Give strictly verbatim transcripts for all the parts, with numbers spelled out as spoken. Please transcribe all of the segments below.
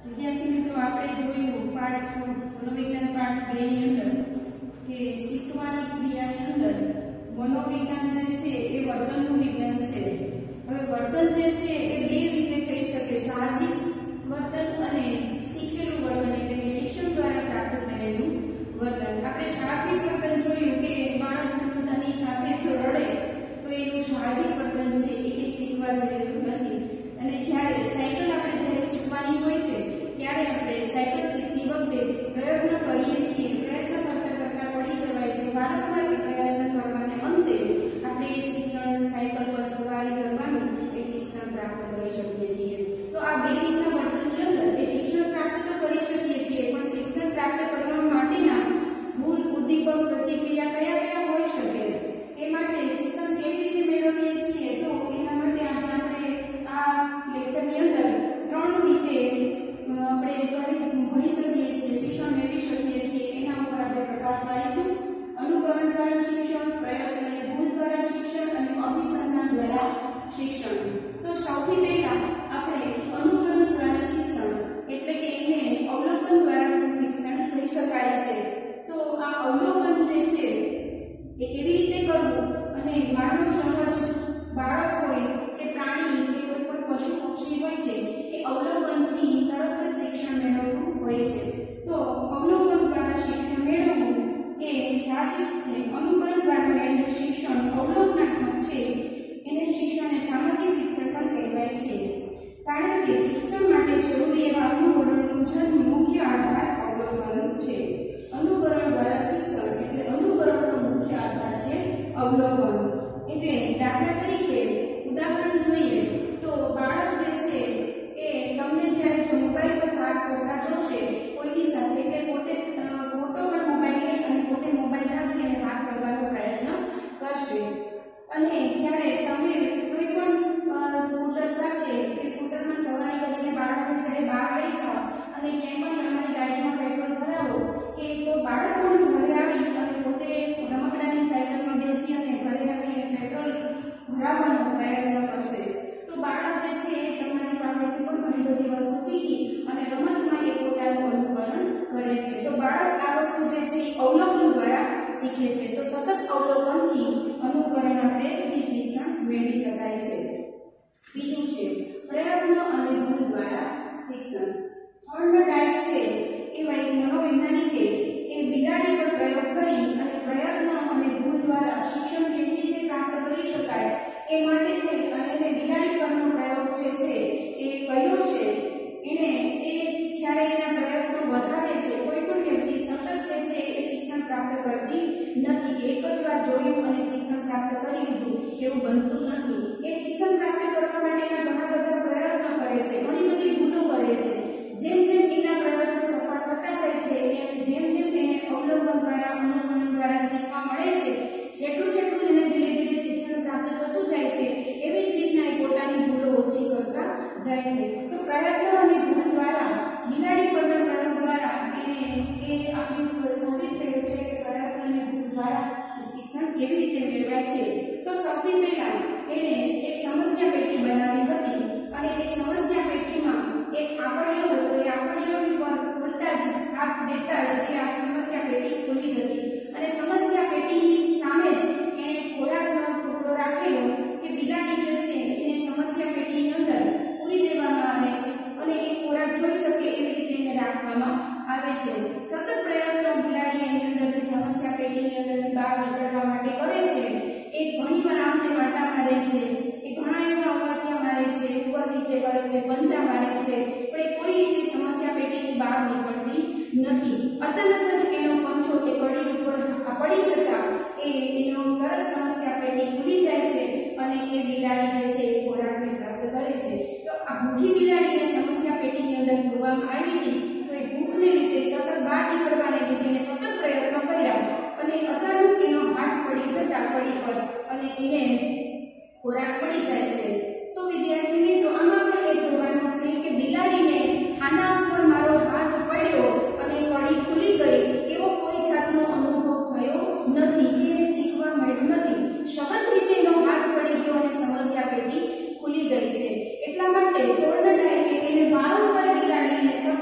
વિદ્યાર્થી મિત્રો આપણે જોયું પાઠ મનોવિજ્ઞાન પાઠ બે ની અંદર કે શીખવાની ક્રિયાની અંદર મનોવિજ્ઞાન જે છે એ વર્તનનું વિજ્ઞાન છે। હવે વર્તન જે છે એ બે રીતે થઈ શકે, સાહજિક વર્તન અને શીખેલું વર્તન એટલે કે શિક્ષણ દ્વારા પ્રાપ્ત થયેલું વર્તન। આપણે સાહજિક વર્તન જોયું કે બાળક જન્મતાની સાથે જો રડે તો એનું સાહજિક વર્તન છે એ શીખવા જેવું નથી। અને જ્યારે સાયકલ આપણે જ્યારે શીખવાની હોય છે ત્યારે આપણે સાયકલ શીખતી વખતે પ્રયત્ન કરીએ છીએ, પ્રયત્ન કરતા કરતા પડી જવાય છે, વારંવાર એ પ્રયત્ન કરવાને અંતે આપણે એ શિક્ષણ સાયકલ પર સવારી કરવાનું એ શિક્ષણ પ્રાપ્ત કરી શકીએ છીએ। તો આ બે રીતના વર્તનની અંદર એ શિક્ષણ પ્રાપ્ત તો કરી શકીએ છીએ, પણ શિક્ષણ પ્રાપ્ત કરવા માટેના મૂળ ઉદ્દીપક પ્રતિક્રિયા કયા કયા હોઈ શકે એ માટે શિક્ષણ કેવી રીતે મેળવીએ છીએ, તો એના માટે આજે આપણે આ લેક્ચરની અંદર ત્રણ રીતે આપણે ભણી શકીએ છીએ, શિક્ષણ મેળવી શકીએ છીએ, એના ઉપર આપણે પ્રકાશ પાડીશું। અનુકરણ દ્વારા શિક્ષણ, પ્રયત્ન અને ભૂલ દ્વારા શિક્ષણ અને અભિસંધાન દ્વારા શિક્ષણ। તો સૌથી પહેલા આપણે અનુકરણ દ્વારા શિક્ષણ એટલે કે એને અવલોકન દ્વારા પણ શિક્ષણ થઈ શકાય છે। તો આ અવલોકન જે છે એ કેવી રીતે કરવું અને માનવ સમાજ બાળક હોય કે પ્રાણી કે કોઈ પણ પશુ પક્ષી હોય છે એ અવલોકનથી તરત જ શિક્ષણ મેળવવું હોય છે। તો અવલોકન દ્વારા શિક્ષણ મેળવવું એ સાહજિક છે। અનુકરણ દ્વારા મેળવેલું શિક્ષણ અવલોકનાત્મક છે, એને શિક્ષણ અને સામાજિક શિક્ષણ પણ કહેવાય છે, કારણ કે શિક્ષણ માટે જરૂરી એવા અનુકરણનો જન્મ મુખ્ય આધાર અવલોકન છે। અનુકરણ દ્વારા શિક્ષણ એટલે અનુકરણનો મુખ્ય આધાર છે અવલોકન। એટલે દાખલા તરીકે ઉદાહરણ જોઈએ તો બાળક જે છે એ તમને જ્યારે જો મોબાઈલ પર વાત કરતા જોશે કોઈની સાથે એટલે પોતે ફોટો પર મોબાઈલ લઈ અને પોતે મોબાઈલ રાખી અને વાત કરવાનો પ્રયત્ન કરશે। અને જ્યારે તમે કોઈ પણ સ્કૂટર સાથે કે સ્કૂટરમાં સવારી કરીને બાળકને જ્યારે બહાર લઈ જાઓ અને ક્યાંય પણ તમારી ગાડીમાં પેટ્રોલ ભરાવો કે તો બાળકોને ઘરે આવી અને પોતે રમકડાની સાયકલમાં બેસી અને ઘરે આવીને પેટ્રોલ ભરાવવાનો પ્રયત્ન કરશે। તો બાળક જે છે એ તમારી પાસેથી પણ ઘણી બધી વસ્તુ શીખી અને રમતમાં એ પોતાનું અનુકરણ કરે છે। તો બાળક આ વસ્તુ જે છે એ અવલોકન દ્વારા શીખે છે। તો સતત અવલોકનથી અનુકરણ આપણે શિક્ષણ મેળવી શકાય છે। બીજું છે પ્રયત્ન અને ભૂલ દ્વારા શિક્ષણ। થોર્નડાઇક છે એ મનોવૈજ્ઞાનિકે એ બિલાડી પર પ્રયોગ કરી અને પ્રયત્ન અને ભૂલ દ્વારા શિક્ષણ કેવી રીતે પ્રાપ્ત કરી શકાય એ માટે થઈ અને બિલાડી પરનો પ્રયોગ જે છે એ કર્યો છે। એને એ જ્યારે એના પ્રયત્નો વધારે છે, કોઈ પણ વ્યક્તિ સતત જે છે એ શિક્ષણ પ્રાપ્ત કરતી નથી કે એક જ વાર જોયું અને શિક્ષણ પ્રાપ્ત કરી લીધું એવું બનતું નથી। એ શિક્ષણ પ્રાપ્ત કરવા માટેના ઘણા બધા પ્રયત્નો કરે છે, ઘણી બધી ભૂલો કરે છે। જેમ જેમ એના પ્રયત્નો સફળ થતા જાય છે એમ જેમ જેમ એને અવલોકન દ્વારા અનુકરણ દ્વારા શીખવા મળે છે, જેટલું જેટલું એને ધીરે ધીરે શિક્ષણ પ્રાપ્ત થતું જાય છે એવી જ રીતના એ પોતાની ભૂલો ઓછી કરતા જાય છે। તો પ્રયત્ન અને ભૂલ દ્વારા બિલાડી પરના પ્રયોગ દ્વારા એને એ આપણે સાબિત થયું છે કે પ્રયત્ન અને ભૂલ દ્વારા શિક્ષણ કેવી રીતે મેળવાય છે। તો સૌથી પહેલા એને એક સમસ્યા પેટી બનાવી હતી અને એ સમસ્યા પેટીમાં એક આંકડીઓ હતો, એ આંકડીઓની પર ખોલતા જ હાથ દેતા જ એ આ સમસ્યા પેટી ખુલી જતી અને સમસ્યા પેટીની સામે જ એને ખોરાકનો ટુકડો રાખેલો કે બિલાડી જે છે એને સમસ્યા પેટીની અંદર પૂરી દેવામાં આવે છે અને એ ખોરાક જોઈ શકે એવી રીતે એને રાખવામાં આવે છે। સતત પ્રયત્નો બિલાડી એની અંદરથી સમસ્યા પેટીની અંદરથી બહાર નીકળવા માટે કરે છે। એ ઘણીવાર આમ તેમ આંટા મારે છે, એ ઘણા એવા અવાજિયા મારે છે, ઉપર નીચે કરે છે, પંજા મારે છે, પણ એ કોઈ રીતે સમસ્યા પેટીની બહાર નીકળતી નથી। અચાનક જ એનો પંજો એ કડી ઉપર પડી જતા એ એનો તરત સમસ્યા પેટી ખુલી જાય છે અને એ બિલાડી જે છે એ ખોરાકને પ્રાપ્ત કરે છે। તો આ ભૂખી બિલાડીને સમસ્યા પેટીની અંદર પૂરવામાં આવી હતી તો એ ભૂખને લીધે સતત બહાર નીકળવાને લીધે સતત પ્રયત્નો કર્યા અને અચાનક એનો હાથ પડી જતા કડી પર અને એને ખોરાક પડી જાય છે। તો વિદ્યાર્થી મિત્રો આમાં પણ એ જોવાનું છે કે બિલાડીને આના ઉપર મારો હાથ પડ્યો અને કડી ખુલી ગઈ એવો કોઈ જાતનો અનુભવ થયો નથી, એ શીખવા મળ્યું નથી। સહજ રીતે એનો હાથ પડી ગયો અને સમસ્યા પેટી ખુલી ગઈ છે। એટલા માટે થોર્નડાઇકે એને વારંવાર બિલાડીને સતત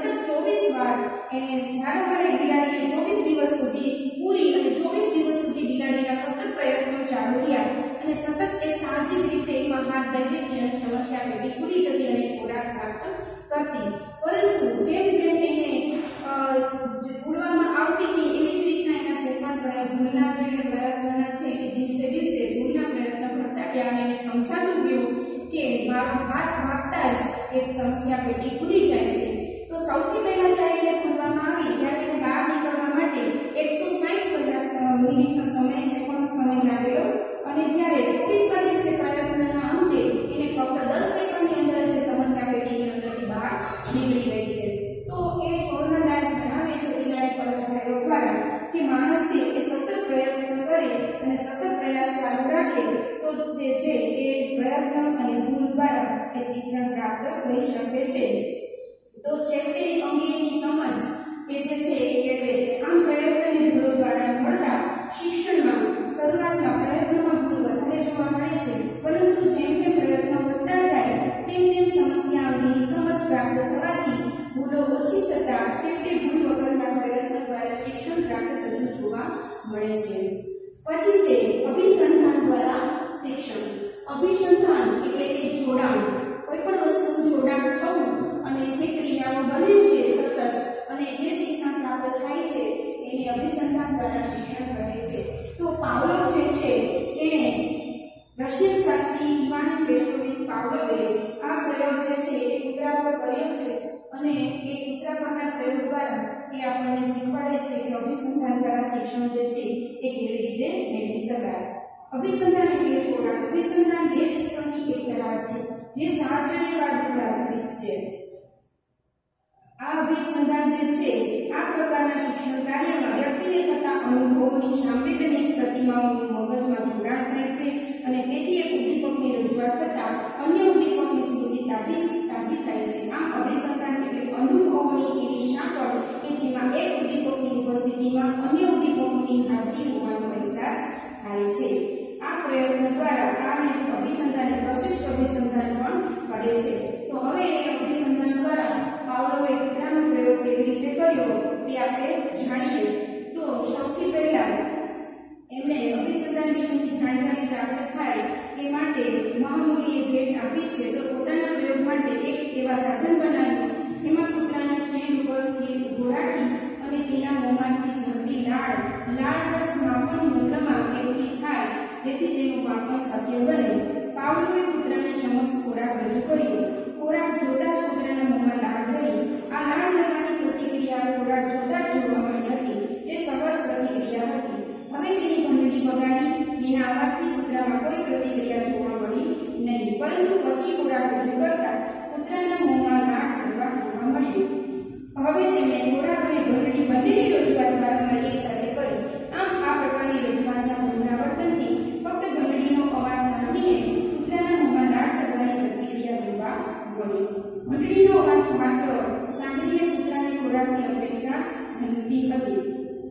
કરતી, પરંતુ જેમ જેમ એને ભૂલવામાં આવતી હતી એવી જ રીતના એના સેકન્ડ પ્રયત્ન ભૂલના જે પ્રયત્નના છે એ દિવસે દિવસે ભૂલના પ્રયત્ન કરતા ગયા અને એને સમજાતું ગયું કે મારો હાથ વાગતા જ એક સમસ્યા પેટી ખુલી જાય છે. તો સૌથી પહેલા જ્યારે એને ખોલવામાં આવી ત્યારે એને બહાર નીકળવા માટે એકસો સાઠ કલાક મિનિટનો સમય સેકન્ડનો સમય લાગેલો અને જ્યારે ચોવીસ કલાક પ્રયત્નના અંતે એને ફક્ત દસ સેકન્ડની અંદર જે સમસ્યા પેટીની અંદરથી બહાર નીકળી ગઈ છે. તો એ થોર્નડાયક જણાવે છે બિલાડી પરના પ્રયોગ દ્વારા કે માણસ છે એ સતત પ્રયત્ન કરે અને સતત પ્રયાસ ચાલુ રાખે તો જે છે એ પ્રયત્ન અને ભૂલ દ્વારા એ શિક્ષણ પ્રાપ્ત કરી શકે છે. તો ચેપ્ટરની અંગેની સમજ એ જે છે એ કેળવે છે. આમ પ્રયત્ન અને ભૂલો દ્વારા મળતા શિક્ષણમાં શરૂઆતમાં પ્રયત્નમાં ભૂલ વધારે જોવા મળે છે, પરંતુ જેમ જેમ પ્રયત્નો વધતા જાય તેમ તેમ સમસ્યા અંગેની સમજ પ્રાપ્ત થવાથી ભૂલો ઓછી થતા છેવટે ભૂલ વગરના પ્રયત્ન દ્વારા શિક્ષણ પ્રાપ્ત થતું જોવા મળે છે. પછી છે અભિસંધાન દ્વારા શિક્ષણ. અભિસંધાન એટલે કે જોડાણ, કોઈ પણ વસ્તુનું જોડાણ થવું અને જે ક્રિયાઓ બને છે સતત અને જે શિક્ષણ પ્રાપ્ત થાય છે એને અભિસંધાન દ્વારા શિક્ષણ કહે છે. તો પાવલોવ જે છે એણે રશિયન શાસ્ત્રી ઇવાન પેટ્રોવિચ પાવલોવે આ પ્રયોગ જે છે એ કૂતરા પર કર્યો છે અને એ કૂતરા પરના પ્રયોગ દ્વારા એ આપણને શીખવાડે છે કે અભિસંધાન દ્વારા શિક્ષણ જે છે એ કેવી રીતે મેળવી શકાય. અભિસંધાન એટલે જોડાણ. અભિસંધાન એ શિક્ષણની એક કલા છે જે સાહચર્યવાદ પર આધારિત છે. આ અભિસંધાન જે છે આ પ્રકારના શિક્ષણ કાર્યમાં વ્યક્તિને થતા અનુભવોની સાંવેદનિક પ્રતિમાઓનું મગજમાં જોડાણ થાય છે અને તેથી એક ઉદ્દીપકની રજૂઆત થતા અન્ય ઉદ્દીપકની સ્મૃતિ તાજી તાજી થાય છે. આમ અભિસંધાન એટલે અનુભવોની એવી સાંકળ કે જેમાં એક ઉદ્દીપકની ઉપસ્થિતિમાં અન્ય ઉદ્દીપકોની હાજરી હોવાનો અહેસાસ થાય છે. આ પ્રયત્ન દ્વારા આને અભિસંધાન પ્રશિષ્ટ અભિસંધાન પણ કહે છે. તો હવે એ અભિસંધાન દ્વારા પાવલોવે કૂતરાનો પ્રયોગ કેવી રીતે કર્યો તે આપણે જાણીએ. તો સૌથી પહેલા એમણે અભિસંધાન વિશેની જાણકારી પ્રાપ્ત થાય એ માટે મહામૂલીએ ભેટ આપી છે. તો પોતાના પ્રયોગ માટે એક એવા સાધન બનાવ્યું જેમાં કૂતરાને સ્ટેન્ડ ઉપર સ્થિર ઊભો રાખી અને તેના મોંમાંથી ઝરતી લાળ લાળ રસ માપન યંત્રમાં એકઠી થાય જેથી તેનું માપન શક્ય બને. પાવલોવે કૂતરાની સમક્ષ ખોરાક રજૂ કર્યો. ખોરાક જોતા જ કૂતરાના મોંમાં લાળ ઝરી. આ લાળ ઝરવાની પ્રતિક્રિયા ખોરાક જોતા જ જોવા મળી હતી, જે સહજ પ્રતિક્રિયા હતી. હવે તેની ઘંટડી વગાડી જેના અવાજથી કૂતરામાં કોઈ પ્રતિક્રિયા જોવા મળી નહીં, પરંતુ પછી ખોરાક રજૂ કરતા કૂતરાના મોંમાં લાળ ઝરવા જોવા મળ્યું. હવે તેમણે ખોરાક અને ઘંટડી બંનેની રજૂઆત વારંવાર એક સાથે કરી. આમ આ પ્રકારની રજૂઆતના પુનરાવર્તનથી ફક્ત ઘંટડીનો અવાજ સાંભળીને કૂતરાના મોંમાં લાળ ઝરવાની પ્રતિક્રિયા જોવા મળી. ઘંટડીનો અવાજ માત્ર સાંભળીને કૂતરાને ખોરાકની અપેક્ષા જનતી હતી,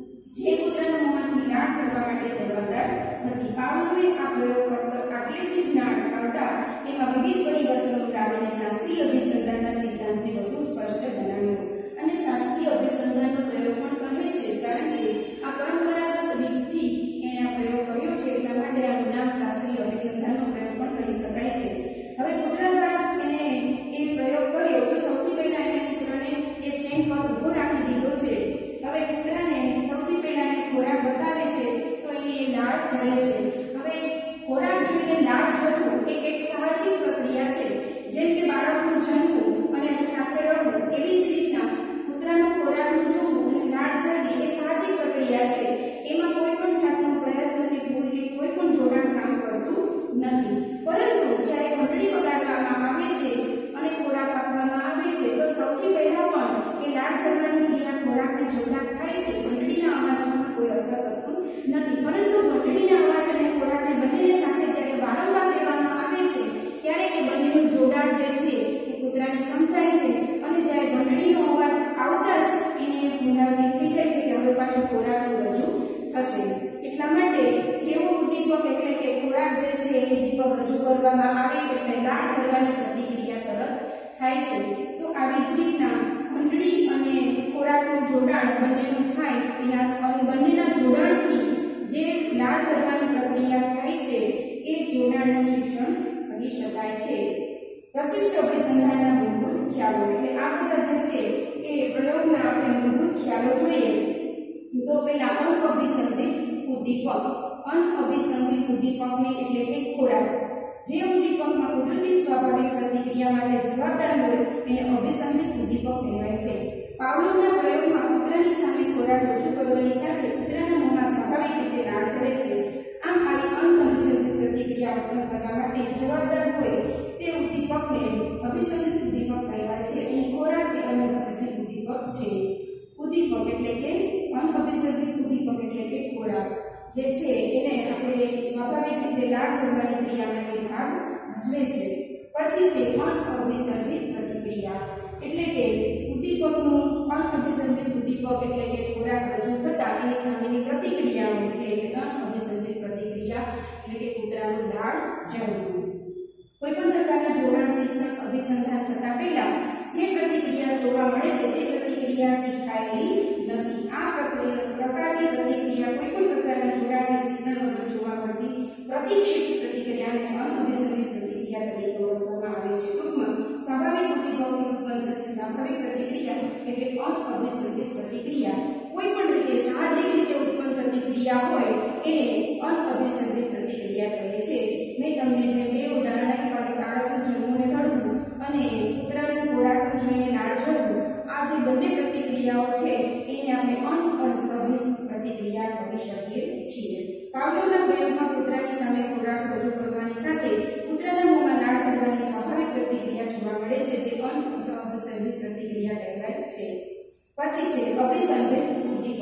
જે કૂતરાના મોંમાંથી લાળ ઝરવા માટે જવાબદાર હતી. પાવલોવે આ પ્રયોગ ફક્ત આટલેથી જ ના અટકાવતા તેમાં વિવિધ પરિવર્તનો લાવીને શાસ્ત્રીય અભિસંધાનના સિદ્ધાંતને વધુ સ્પષ્ટ બનાવ્યો. અને શાસ્ત્રીય અભિસંધાનનો પ્રયોગ પણ કહે છે કારણ કે આ પરંપરાગત રીતથી એણે આ પ્રયોગ કર્યો છે, એટલા માટે આનું નામ શાસ્ત્રીય અભિસંધાનનો પ્રયોગ પણ કહી શકાય છે. હવે કૂતરા દ્વારા એને એ પ્રયોગ કર્યો તો સૌથી પહેલા એને કૂતરાને એ સ્ટેન્ડ પર ઊભો રાખી દીધો છે. હવે કૂતરાને સૌથી પહેલા એને ખોરાક બતાવે છે તો એને એ લાળ ઝરે છે. હવે ખોરાક જોઈને લાળ ઝરવું એ એક સાહજિક પ્રક્રિયા છે. જેમ કે બાળકનું જન્મવું અને સાથે રડવું, એવી જ રીતના કૂતરાનું ખોરાકનું જોવું અને લાળ ઝરવી એ સાહજિક પ્રક્રિયા છે. એમાં કોઈ પણ જાતનો પ્રયત્ન કે ભૂલ કે કોઈ પણ જોડાણ કામ કરતું નથી. પરંતુ જ્યારે ઘંટડી વગાડવામાં આવે છે અને ખોરાક આપવામાં આવે છે તો સૌથી પહેલા પણ એ લાળ ઝરવાની ક્રિયા ખોરાકને જોતા થાય છે. ઘંટડીના અવાજમાં કોઈ અસર કરતું નથી, પરંતુ ઘંટડીના અવાજ અને ખોરાકને બંનેને સાથે જ્યારે વારંવાર કહેવામાં આવે છે ત્યારે એ બંનેનું જોડાણ જે છે એ કૂતરાને સમજાય છે અને જ્યારે ઘંટડીનો અવાજ આવતા જ એને પુનરાવૃત્તિ થઈ જાય છે કે હવે પાછું ખોરાકનું રજૂ થશે. એટલા માટે જેવો ઉદ્દીપક એટલે કે ખોરાક જે છે એ ઉદ્દીપક રજૂ કરવામાં આવે એટલે લાળ ઝરવાની પ્રતિક્રિયા તરત થાય છે. તો આવી જ રીતના ઘંટડી અને ખોરાકનું જોડાણ બંનેનું થાય, એના બંનેના જોડાણથી જે લાળ ઝરવાની પ્રક્રિયા થાય છે એ જોડાણનું શિક્ષણ કહી શકાય છે. પ્રશિષ્ટ અભિસંધાનના મૂળભૂત ખ્યાલો એટલે આ આપણે મૂળભૂત ખ્યાલો જોઈએ તો પહેલા અનઅભિસંધિત ઉદ્દીપક અનઅભિસંધિત ઉદ્દીપકને એટલે કે ખોરાક જે ઉદ્દીપકમાં કુદરતી સ્વાભાવિક પ્રતિક્રિયા માટે જવાબદાર હોય એને અભિસંધિત ઉદ્દીપક કહેવાય છે પાવલોવના પ્રયોગમાં કૂતરાની સામે ખોરાક રજૂ કરવાની સાથે કૂતરાના મોંમાં સ્વાભાવિક રીતે લાળ ચડે છે આમ આવી અનઅભિસંધિત પ્રતિક્રિયા ઉત્પન્ન કરવા માટે જવાબદાર હોય તે ઉદ્દીપકને અભિસંધિત ઉદ્દીપક કહેવાય છે અને ખોરાક એ અનઅભિસંધિત ઉદ્દીપક છે ઉદ્દીપક એટલે કે અનઅભિસંધિત ઉદ્દીપક એટલે કે ખોરાક જે છે એને આપણે સ્વાભાવિક રીતે લાળ ચડવાની ક્રિયામાં એ ભાગ ભજવે છે પછી છે અનઅભિસંધિત પ્રતિક્રિયા એટલે કે ઉદ્દીપકનું અનઅભિસંધિત ઉદ્દીપક એટલે કે ખોરાક રજૂ થતા એની સામેની પ્રતિક્રિયા હોય છે એટલે અનઅભિસંધિત પ્રતિક્રિયા એટલે કે કૂતરાનું લાળ ચડવું કોઈ પણ પ્રકારના જોડાણ શિક્ષણ અભિસંધાન થતા પહેલા જે પ્રતિક્રિયા જોવા મળે છે તે પ્રતિક્રિયા શીખાયેલી નથી આ પ્રકારની પ્રતિક્રિયા કોઈ પણ પ્રકારના જોડાણની શિક્ષણ વગર જોવા મળતી પ્રતિક્ષિપ્ત પ્રતિક્રિયાને અનઅભિસંધિત પ્રતિક્રિયા તરીકે ઓળખવામાં આવે છે ટૂંકમાં સ્વાભાવિક ઉદ્દીપકથી ઉત્પન્ન થતી સ્વાભાવિક પ્રતિક્રિયા એટલે અનઅભિસંધિત પ્રતિક્રિયા કોઈ પણ રીતે સાહજિક રીતે ઉત્પન્ન થતી ક્રિયા હોય એને અનઅભિસંધિત પ્રતિક્રિયા કહે છે મેં તમને જે બે ઉદાહરણ આપ્યા કે બાળકનું જન્મને રડવું અને કૂતરાનું ખોરાકનું જોઈને લાળ ચડવું આ જે બંને પ્રતિક્રિયાઓ છે એને આપણે અનઅભિસંધિત પ્રતિક્રિયા કહી શકીએ છીએ પાવલોવના પ્રયોગમાં કૂતરાની સામે ખોરાક રજૂ કરવાની સાથે કૂતરાના મોંમાં લાળ ચડવાની સ્વાભાવિક પ્રતિક્રિયા જોવા મળે છે જે અનઅભિસંધિત પ્રતિક્રિયા કહેવાય છે પછી છે અભિસંધિત ઉદ્દીપક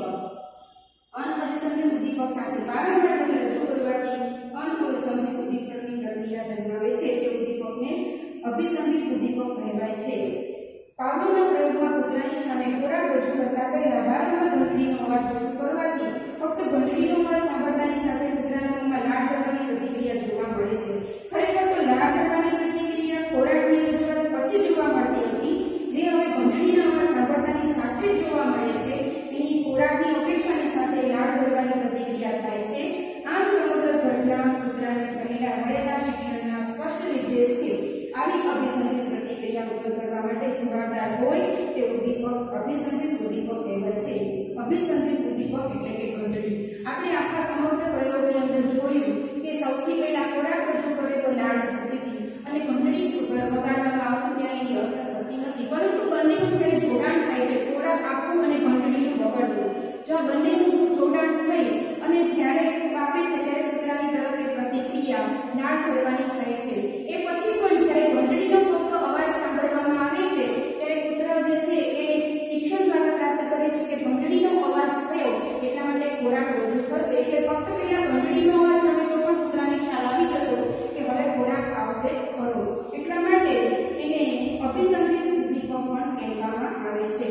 અનઅભિસંધિત ઉદ્દીપક સાથે વારંવાર જેને રજૂ કરવાથી અનઅભિસંધિત ઉદ્દીપકની પ્રક્રિયા જન્માવે છે તે ઉદ્દીપકને અભિસંધિત ઉદ્દીપક કહેવાય છે પાવલોવના પ્રયોગમાં કૂતરાની સામે ખોરાક રજૂ કરતા પહેલા વારંવાર ઘંટડીનો અવાજ રજૂ કરવાથી ફક્ત ઘંટડીનો અવાજ સાંભળતાની સાથે કૂતરાના મોંમાં લાળ ચડવાની પ્રતિક્રિયા જોવા મળે છે ખરેખર તો લાળ ચડવાની પ્રતિક્રિયા ખોરાકની રજૂઆત પછી જોવા મળતી હતી જે હવે ઘંટડીનો અવાજ સાંભળતાની સાથે જ જોવા મળે છે એની ખોરાકની અપેક્ષાની સાથે લાળ ચડવાની પ્રતિક્રિયા થાય છે આમ સમગ્ર ઘટના કૂતરાને પહેલા મળેલા શિક્ષણના સ્પષ્ટ નિર્દેશ છે આવી અભિસંધિત પ્રતિક્રિયા ઉત્પન્ન કરવા માટે જવાબદાર હોય તે ઉદ્દીપક અભિસંધિત ઉદ્દીપક કહેવાય છે અભિસંધિત ઉદ્દીપક એટલે કે ઘંટડી આપણે આખા સમગ્ર પ્રયોગની અંદર જોયું કે સૌથી પહેલા ખોરાક રજૂ કરે તો લાળ ચડતી હતી અને ઘંટડી વગાડવામાં આવતું ત્યારે એની અસર થતી નથી પરંતુ બંનેનું જ્યારે જોડાણ થાય છે ખોરાક આપવું અને ઘંટડીનું વગાડવું જો આ બંનેનું જોડાણ થઈ અને જ્યારે આપે છે ત્યારે કૂતરાની તરફ એક પ્રતિક્રિયા લાળ ચડવાની થાય છે એ પછી પણ જ્યારે ઘંટડીનો ફક્ત અવાજ સાંભળવામાં આવે છે ત્યારે કૂતરા જે છે એ શિક્ષણ દ્વારા પ્રાપ્ત કરે છે કે ઘંટડીનો અવાજ થયો એટલા માટે ખોરાક રજૂ થશે એટલે ફક્ત પેલા ઘંટડીનો અવાજ આવે તો પણ કૂતરાને ખ્યાલ આવી જતો કે હવે ખોરાક આવશે ખરો એટલા માટે એને અભિસંધિત ઉદ્દીપક પણ કહેવામાં આવે છે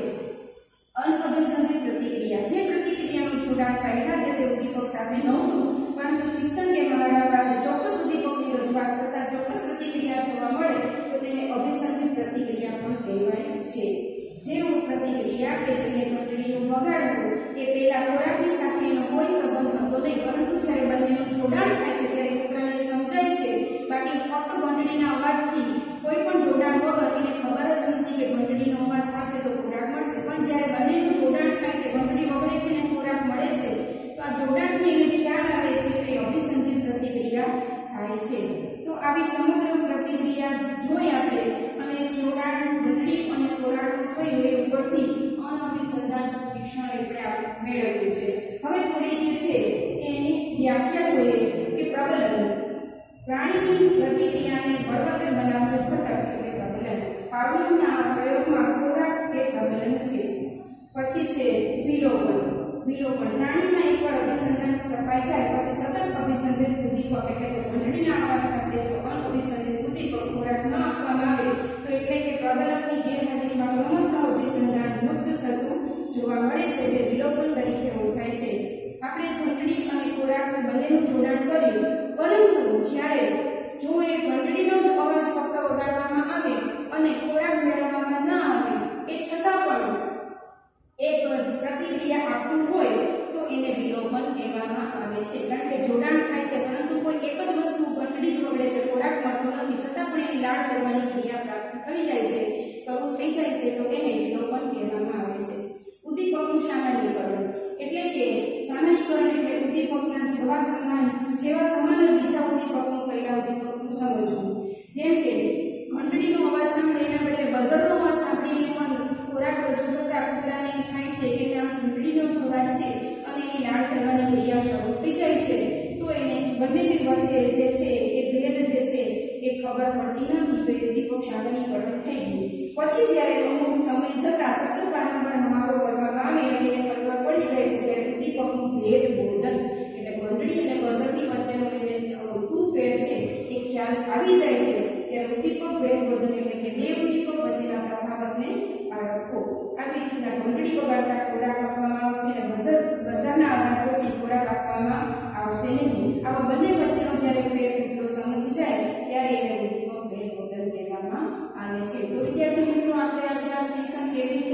અનઅભિસંધિત પ્રતિક્રિયા જે પ્રતિક્રિયાનું જોડાણ પહેલા જે તે ઉદ્દીપક સાથે નહોતું પરંતુ શિક્ષણ કે મારા બાદ ચોક્કસ ઉદ્દીપકની રજૂઆત કરતા ચોક્કસ પ્રતિક્રિયા જોવા મળે તો તેને અભિસંધિત પ્રતિક્રિયા પણ કહેવાય છે જે પ્રતિક્રિયા કે જેને ઘંટડીનું વગાડવું એ પહેલા ખોરાકની સાથે એનો કોઈ સંબંધ હતો નહીં પરંતુ જ્યારે બંનેનું જોડાણ થાય છે ત્યારે કૂતરાને સમજાય છે બાકી ફક્ત ઘંટડીના અવાજથી કોઈ પણ જોડાણ વગર એને ખબર જ નથી કે ઘંટડીનો અવાજ થશે તો ખોરાક મળશે પણ જ્યારે બંનેનું જોડાણ થાય છે ઘંટડી વગડે છે ને ખોરાક મળે છે તો આ જોડાણથી એને ખ્યાલ આવે છે તો એ અભિસંધિત પ્રતિક્રિયા થાય છે તો આવી સમગ્ર પ્રતિક્રિયા જોઈ આપણે અને જોડાણ ઘંટડી અને ખોરાકનું થયું એ ઉપરથી અનઅભિસંધાન શિક્ષણ આપણે મેળવ્યું છે હવે થોડી જે છે એની વ્યાખ્યા જોઈએ કે પ્રબલન પ્રાણીની પ્રતિક્રિયાને બળવત્તર બનાવતું ઘટક એટલે પ્રબલન પાવલોવના પ્રયોગમાં ખોરાક એ પ્રબલન છે પછી છે વિલોપન વિલોપન પ્રાણીમાં એકવાર અભિસંધાન સફાઈ જાય પછી સતત અભિસંધિત ઉદ્દીપક એટલે કે ઘંટડીના અવાજ સાથે જો અનઅભિસંધિત ઉદ્દીપક ખોરાક ન આપવામાં આવે તો એટલે કે પ્રબલનની ગેરહાજરીમાં ક્રમશઃ અભિસંધાન લુપ્ત થતું જોવા મળે છે જે વિલોપન તરીકે ઓળખાય છે આપણે ઘંટડી અને ખોરાક બંનેનું જોડાણ કર્યું પરંતુ જ્યારે જો એ ઘંટડીનો જ અવાજ ફક્ત વગાડવામાં આવે અને ખોરાક મેળવવામાં ન આવે એ છતાં પણ એક પ્રતિક્રિયા આપતું હોય તો એને વિલોપન કહેવામાં આવે છે કારણ કે જોડાણ થાય છે પરંતુ કોઈ એક જ વસ્તુ ઘંટડી જ વગડે છે ખોરાક મળતો નથી છતાં પણ એની લાળ ચડવાની ક્રિયા પ્રાપ્ત થઈ જાય છે શરૂ થઈ જાય છે તો એને વિલોપન કહેવામાં આવે છે વચ્ચે જે છે એ ભેદ જે છે એ ખબર પડતી નથી તો એ ઉદ્દીપક સામાન્યકરણ થઈ ગયું. પછી જ્યારે અમુક સમય જતા સતત વારંવાર મહાવરો કરવામાં આવે અને એને ખબર પડી જાય છે ત્યારે ઉદ્દીપકનું ભેદ બોધન એટલે ઘંટડી અને બઝરની વચ્ચેનો જે શું ફેર છે એ ખ્યાલ આવી જાય છે ત્યારે ઉદ્દીપક ભેદ બોધન એટલે કે બે ઉદ્દીપક વચ્ચેના તફાવતને પારખવો. આવી રીતના ઘંટડી વગાડતા ખોરાક આપવામાં આવશે અને બઝર બઝરના અવાજ પછી ખોરાક આપવામાં આવશે નહીં. આવા બંને વચ્ચેનો જ્યારે ફેર એટલો સમજી જાય ત્યારે એને ઉદ્દીપક ભેદ બોધન કહેવામાં આવે છે. તો વિદ્યાર્થી મિત્રો આપણે આજે આ શિક્ષણ કેવી